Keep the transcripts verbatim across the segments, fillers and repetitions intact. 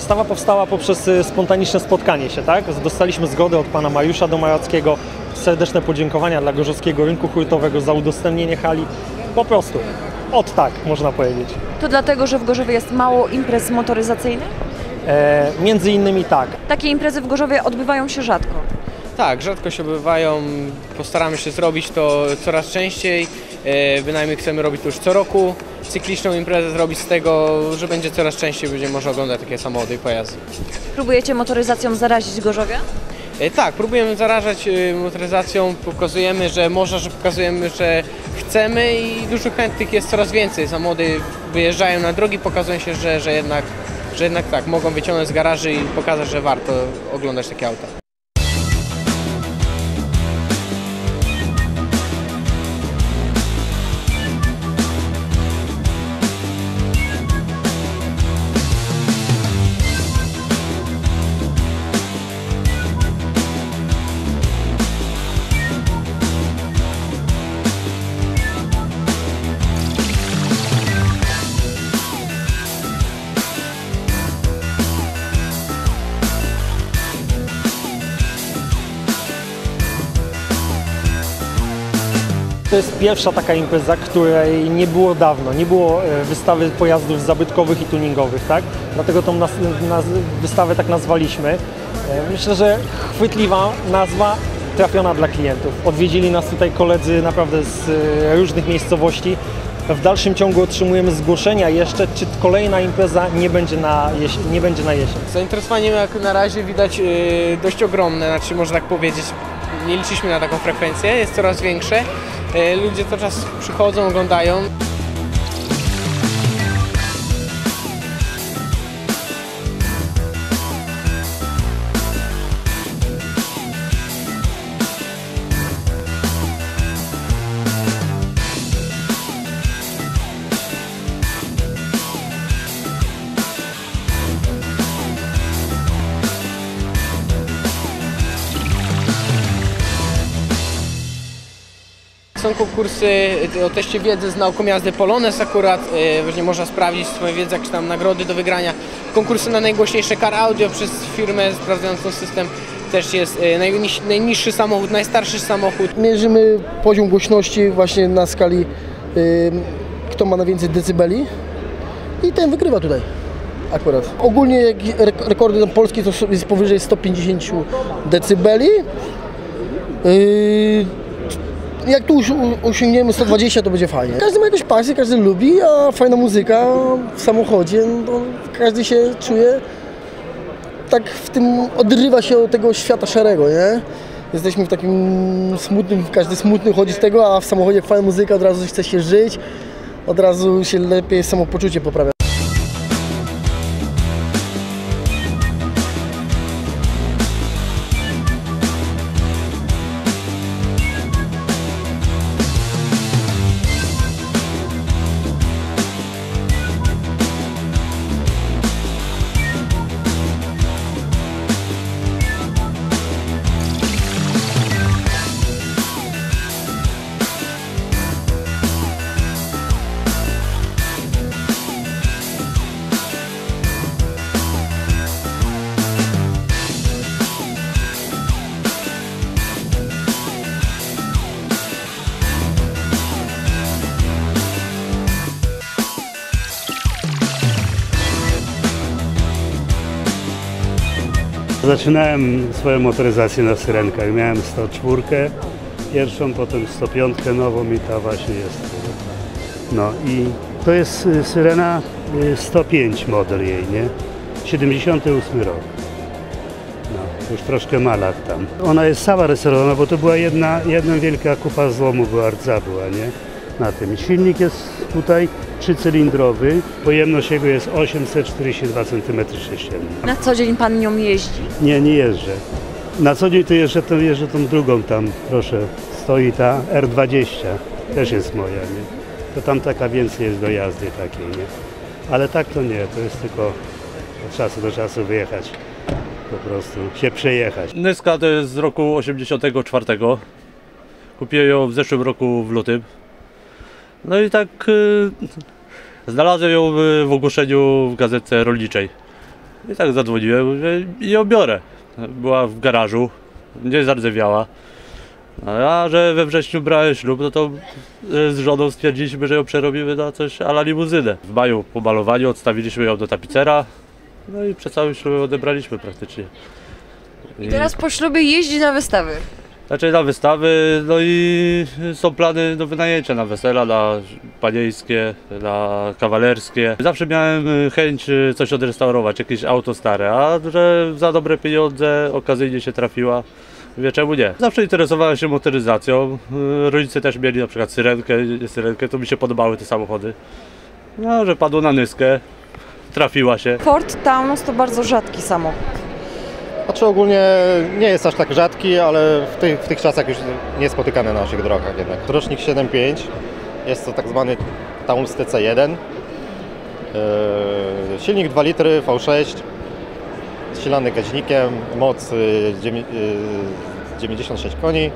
Wystawa powstała poprzez spontaniczne spotkanie się, tak? Dostaliśmy zgodę od pana Mariusza Domarackiego. Serdeczne podziękowania dla Gorzowskiego Rynku Hurtowego za udostępnienie hali. Po prostu. Od tak, można powiedzieć. To dlatego, że w Gorzowie jest mało imprez motoryzacyjnych? E, między innymi tak. Takie imprezy w Gorzowie odbywają się rzadko. Tak, rzadko się odbywają. Postaramy się zrobić to coraz częściej. E, bynajmniej chcemy robić to już co roku. Cykliczną imprezę zrobić z tego, że będzie coraz częściej będzie można oglądać takie samochody i pojazdy. Próbujecie motoryzacją zarazić Gorzowia? E, tak, próbujemy zarażać e, motoryzacją, pokazujemy, że można, że pokazujemy, że chcemy i dużo chętnych jest coraz więcej. Samochody wyjeżdżają na drogi, pokazują się, że, że, jednak, że jednak tak, mogą wyciągnąć z garaży i pokazać, że warto oglądać takie auta. To jest pierwsza taka impreza, której nie było dawno. Nie było wystawy pojazdów zabytkowych i tuningowych, tak? Dlatego tą nas, naz, wystawę tak nazwaliśmy. Myślę, że chwytliwa nazwa, trafiona dla klientów. Odwiedzili nas tutaj koledzy naprawdę z różnych miejscowości. W dalszym ciągu otrzymujemy zgłoszenia jeszcze, czy kolejna impreza nie będzie na, jeś nie będzie na jesień. Zainteresowanie jak na razie widać yy, dość ogromne, znaczy można tak powiedzieć. Nie liczyliśmy na taką frekwencję, jest coraz większe. Ludzie cały czas przychodzą, oglądają. Są konkursy o teście wiedzy z nauką jazdy Polones akurat, właśnie można sprawdzić swoją wiedzę, jakieś tam nagrody do wygrania. Konkursy na najgłośniejsze car audio przez firmę sprawdzającą system też jest najniższy, najniższy samochód, najstarszy samochód. Mierzymy poziom głośności właśnie na skali y, kto ma najwięcej decybeli i ten wygrywa tutaj akurat. Ogólnie jak rekordy polskie to jest powyżej sto pięćdziesiąt decybeli. Y, Jak tu osiągniemy sto dwadzieścia, to będzie fajnie. Każdy ma jakąś pasję, każdy lubi, a fajna muzyka w samochodzie, no, każdy się czuje tak w tym, odrywa się od tego świata szarego, nie? Jesteśmy w takim smutnym, każdy smutny chodzi z tego, a w samochodzie jak fajna muzyka, od razu chce się żyć, od razu się lepiej samopoczucie poprawia. Zaczynałem swoją motoryzację na syrenkach. Miałem sto cztery pierwszą, potem sto pięć nową i ta właśnie jest. No i to jest syrena sto pięć model jej, nie? siedemdziesiąty ósmy rok. No, już troszkę ma lat tam. Ona jest cała restaurowana, bo to była jedna, jedna wielka kupa złomu, była rdza była, nie? Na tym. Silnik jest tutaj trzycylindrowy, pojemność jego jest osiemset czterdzieści dwa centymetry sześcienne. Na co dzień pan nią jeździ? Nie, nie jeżdżę. Na co dzień to jeżdżę, to jeżdżę tą drugą tam, proszę, stoi ta R dwadzieścia, też jest moja, nie? To tam taka więcej jest do jazdy takiej, nie? Ale tak to nie, to jest tylko od czasu do czasu wyjechać, po prostu się przejechać. Nyska to jest z roku osiemdziesiątego czwartego. Kupiłem ją w zeszłym roku w lutym. No i tak yy, znalazłem ją w ogłoszeniu w gazetce rolniczej. I tak zadzwoniłem, mówię, i ją biorę. Była w garażu, nie zardzewiała. A że we wrześniu brałem ślub, no to z żoną stwierdziliśmy, że ją przerobimy na coś a la limuzynę. W maju po malowaniu odstawiliśmy ją do tapicera, no i przed całym ślubem odebraliśmy praktycznie. I teraz po ślubie jeździ na wystawy. Znaczy na wystawy, no i są plany do wynajęcia na wesela, na panieńskie, na kawalerskie. Zawsze miałem chęć coś odrestaurować, jakieś auto stare, a że za dobre pieniądze okazyjnie się trafiła. Wie czemu nie. Zawsze interesowałem się motoryzacją. Rodzice też mieli na przykład syrenkę, syrenkę, to mi się podobały te samochody. No, że padło na nyskę, trafiła się. Ford Taunus to bardzo rzadki samochód. Znaczy ogólnie nie jest aż tak rzadki, ale w tych, w tych czasach już niespotykany na naszych drogach jednak. Rocznik siedem pięć, jest to tak zwany Taunus T C jeden. Yy, silnik dwa litry V sześć, silany gaźnikiem, moc dziewięćdziesiąt sześć koni.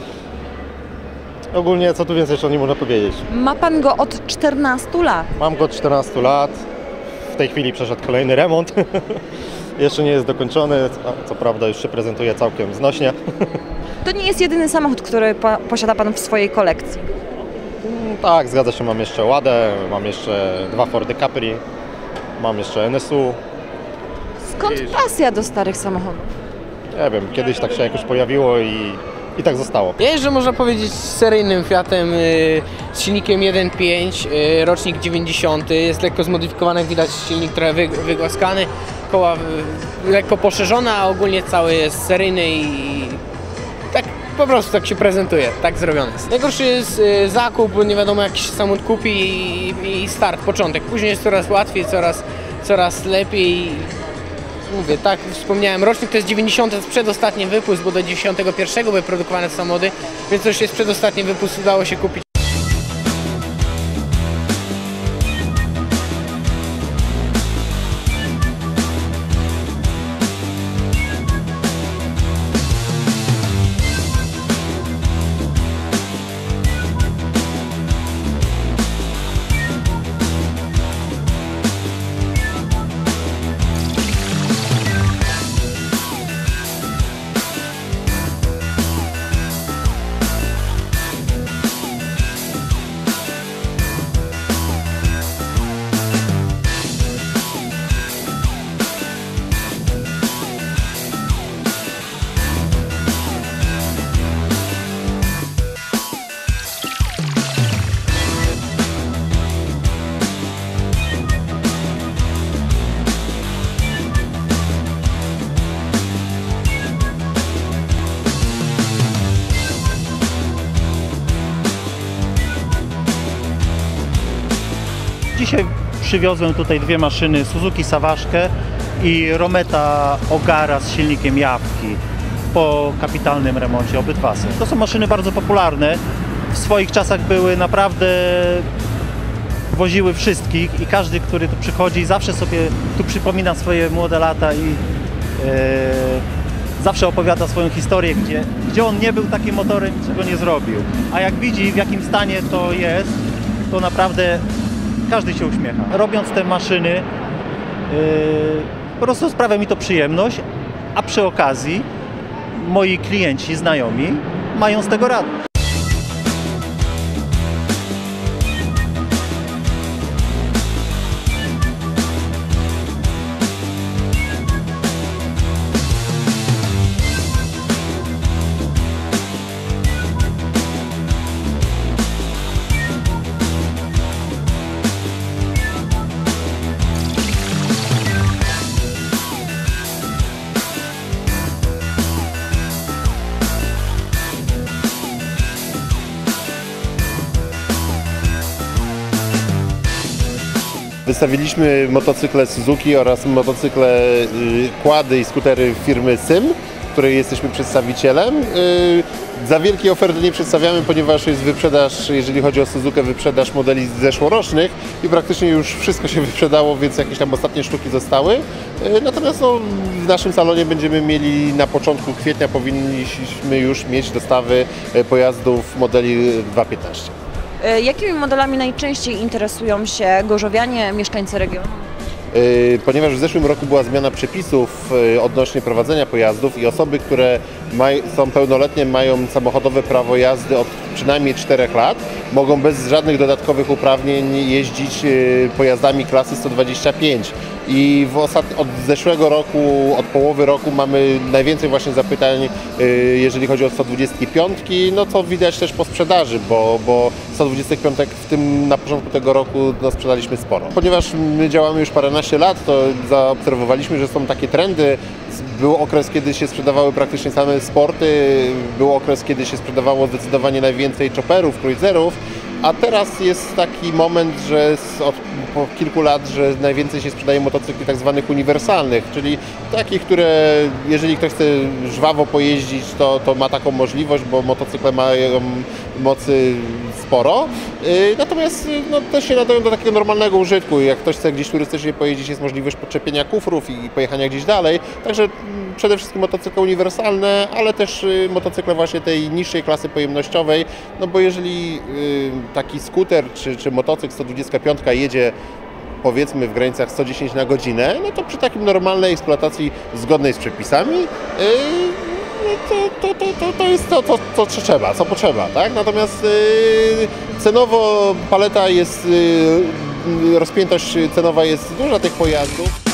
Ogólnie co tu więcej jeszcze o nim można powiedzieć? Ma pan go od czternastu lat. Mam go od czternastu lat, w tej chwili przeszedł kolejny remont. Jeszcze nie jest dokończony, co prawda już się prezentuje całkiem znośnie. To nie jest jedyny samochód, który po posiada pan w swojej kolekcji. Tak, zgadza się, mam jeszcze Ładę, mam jeszcze dwa Fordy Capri, mam jeszcze N S U. Skąd pasja do starych samochodów? Nie wiem, kiedyś tak się jakoś pojawiło i, i tak zostało. Ja jeżdżę, można powiedzieć, seryjnym Fiatem y, z silnikiem jeden pięć, y, rocznik dziewięćdziesiąty. Jest lekko zmodyfikowany, jak widać silnik trochę wy, wygłaskany, koła y, lekko poszerzone, a ogólnie cały jest seryjny i tak po prostu tak się prezentuje, tak zrobiony jest. Najgorszy jest y, zakup, bo nie wiadomo jak się samochód kupi i, i start, początek. Później jest coraz łatwiej, coraz, coraz lepiej. Mówię, tak wspomniałem, rocznik to jest dziewięćdziesiąty, to jest przedostatni wypust, bo do dziewięćdziesiątego pierwszego były produkowane samochody, więc to już jest przedostatni wypust, udało się kupić. Dzisiaj przywiozłem tutaj dwie maszyny, Suzuki Sawaszkę i Rometa Ogara z silnikiem Jawki po kapitalnym remoncie, obydwa są. To są maszyny bardzo popularne, w swoich czasach były naprawdę, woziły wszystkich i każdy, który tu przychodzi, zawsze sobie tu przypomina swoje młode lata i e, zawsze opowiada swoją historię, gdzie, gdzie on nie był takim motorem, czego nie zrobił. A jak widzi, w jakim stanie to jest, to naprawdę każdy się uśmiecha. Robiąc te maszyny, yy, po prostu sprawia mi to przyjemność, a przy okazji moi klienci, znajomi mają z tego radość. Wystawiliśmy motocykle Suzuki oraz motocykle kłady i skutery firmy Sym, której jesteśmy przedstawicielem. Za wielkie oferty nie przedstawiamy, ponieważ jest wyprzedaż, jeżeli chodzi o Suzukę, wyprzedaż modeli zeszłorocznych i praktycznie już wszystko się wyprzedało, więc jakieś tam ostatnie sztuki zostały. Natomiast no, w naszym salonie będziemy mieli na początku kwietnia, powinniśmy już mieć dostawy pojazdów modeli dwa piętnaście. Jakimi modelami najczęściej interesują się gorzowianie, mieszkańcy regionu? Yy, ponieważ w zeszłym roku była zmiana przepisów yy, odnośnie prowadzenia pojazdów i osoby, które maj, są pełnoletnie, mają samochodowe prawo jazdy od przynajmniej czterech lat, mogą bez żadnych dodatkowych uprawnień jeździć yy, pojazdami klasy sto dwadzieścia pięć. I w ostat... od zeszłego roku, od połowy roku mamy najwięcej właśnie zapytań, yy, jeżeli chodzi o sto dwadzieścia pięć, no co widać też po sprzedaży, bo, bo sto dwadzieścia pięć w tym na początku tego roku no, sprzedaliśmy sporo. Ponieważ my działamy już paręnaście lat, to zaobserwowaliśmy, że są takie trendy. Był okres, kiedy się sprzedawały praktycznie same sporty, był okres, kiedy się sprzedawało zdecydowanie najwięcej chopperów, cruiserów, a teraz jest taki moment, że od po kilku lat, że najwięcej się sprzedaje motocykli tak zwanych uniwersalnych, czyli takich, które jeżeli ktoś chce żwawo pojeździć, to, to ma taką możliwość, bo motocykle mają mocy sporo, natomiast no, też się nadają do takiego normalnego użytku. Jak ktoś chce gdzieś turystycznie pojeździć, jest możliwość podczepienia kufrów i pojechania gdzieś dalej, także przede wszystkim motocykle uniwersalne, ale też motocykle właśnie tej niższej klasy pojemnościowej, no bo jeżeli taki skuter czy, czy motocykl sto dwadzieścia pięć jedzie powiedzmy w granicach sto dziesięć na godzinę, no to przy takim normalnej eksploatacji zgodnej z przepisami yy, to, to, to, to, to jest to, to, to, co trzeba, co potrzeba, tak? Natomiast yy, cenowo paleta jest, yy, rozpiętość cenowa jest duża tych pojazdów.